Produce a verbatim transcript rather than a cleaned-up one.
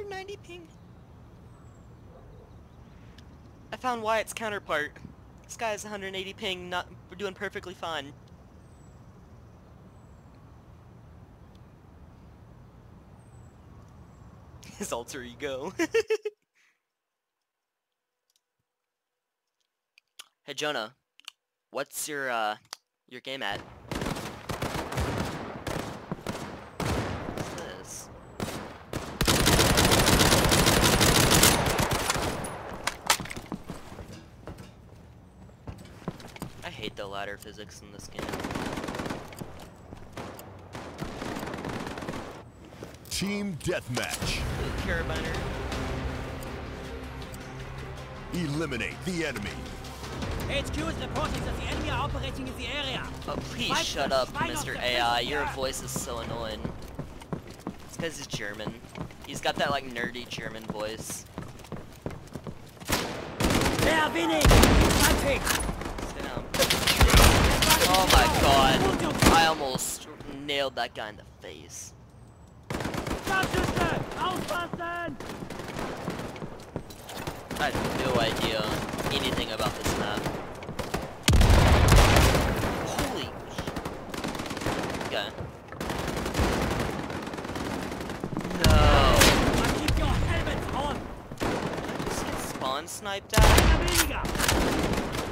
one ninety ping. I found Wyatt's counterpart. This guy has one eighty ping, not doing perfectly fine. His alter ego. Hey Jonah, what's your uh your game at? What's this? I hate the ladder physics in this game. Team deathmatch. Carabiner. Eliminate the enemy. H Q is reporting that the enemy are operating in the area. Oh, please shut up, Mister A I. Your voice is so annoying. It's because he's German. He's got that, like, nerdy German voice. They are winning! Fighting! Sit down. Oh my god. I almost nailed that guy in the face. I have no idea anything about this map. Holy okay. No. Keep your helmets on. Did I just get spawn sniped out?